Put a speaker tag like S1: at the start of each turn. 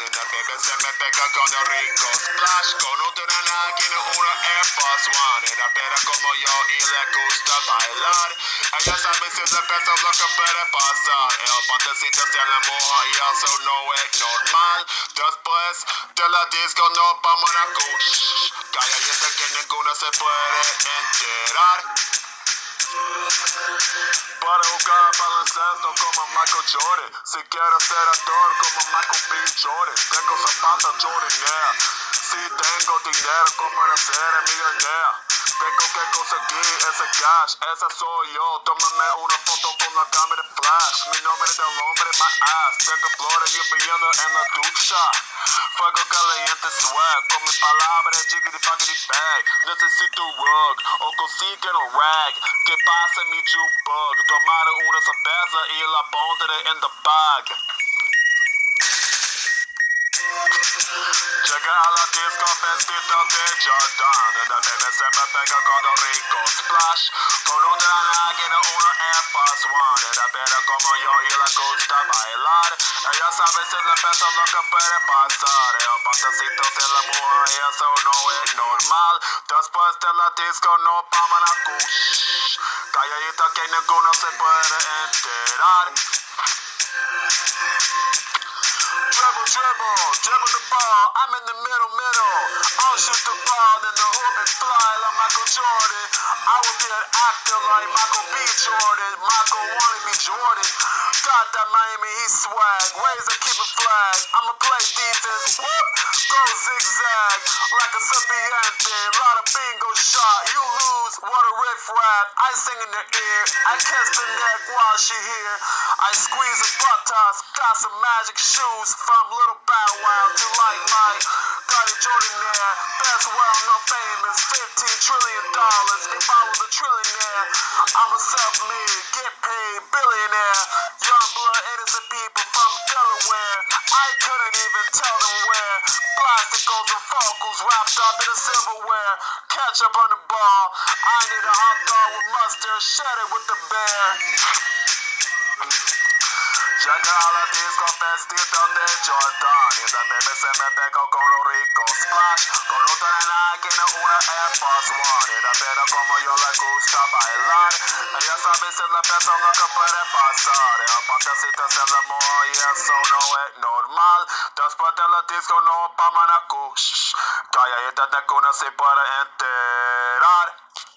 S1: La bebé se me pega con el rico splash. Con otra nana tiene una Air Force One. Era pera como yo y le gusta bailar. Ella sabe si le pesa lo que puede pasar. El pantecito se la moja y eso no es normal. Después de la disco no vamos a cuch. Calladita que ninguno se puede enterar. Para jugar baloncesto como Michael Jordan. Si quiero ser actor como Michael B. Jordan. Tengo zapatos Jordan Air. Si tengo dinero como nacer en millonera. Tengo que conseguir ese cash, esa soy yo. Tómame una foto con la cámara flash. Mi nombre del hombre, my ass. Tengo flores lloviendo en la ducha. Fuego caliente swag. Con mi palabra chiquiti packity bag. Necesito rug o consiguen un rag. Que pase mi jukebug. Tomar una cerveza y la pondré en the bag. Llegué a la disco vestido de Jordan. La bebé se me pega con el rico splash. Con una lágrima una Air Force One. Era pera como yo y le gusta bailar. Ella sabe si le pesa lo que puede pasar. El pantecito se la moja y eso no es normal. Después de la disco no vamos a cuch. Calladita que ninguno se puede enterar. Dribble the ball, I'm in the middle. I'll shoot the ball in the hoop and fly like Michael Jordan. I will be an actor like Michael B. Jordan. Michael wanted me Jordan. Got that Miami Heat swag, razor keep it flag. I'ma play defense, whoop, go zigzag like a serpiente. Lot of bingo shot, you lose, what a riff rap. I sing in the ear, I kiss the neck while she here. I squeeze her buttocks, got some magic shoes from Little Bow Wow to like Mike. Got a Jordan there, best well-known famous, $15 trillion. If I was a trillionaire, I'm a self-made, get paid billionaire. Young blood, innocent people from Delaware. I couldn't even tell them where. Plasticos and focals wrapped up in a silverware. Ketchup on the ball. I need a hot dog with mustard, shed it with the bear. Llegué a la disco vestido de Jordan. Y la bebé se me pegó con el rico splash. Con otra nena tiene una Air Force One. Y la pera como yo le gusta bailar. Ella sabe si le pesa lo que puede pasar. El pantecito se la moja y eso no es normal. Después de la disco no vamos a cuch. Calladita de que uno se puede enterar.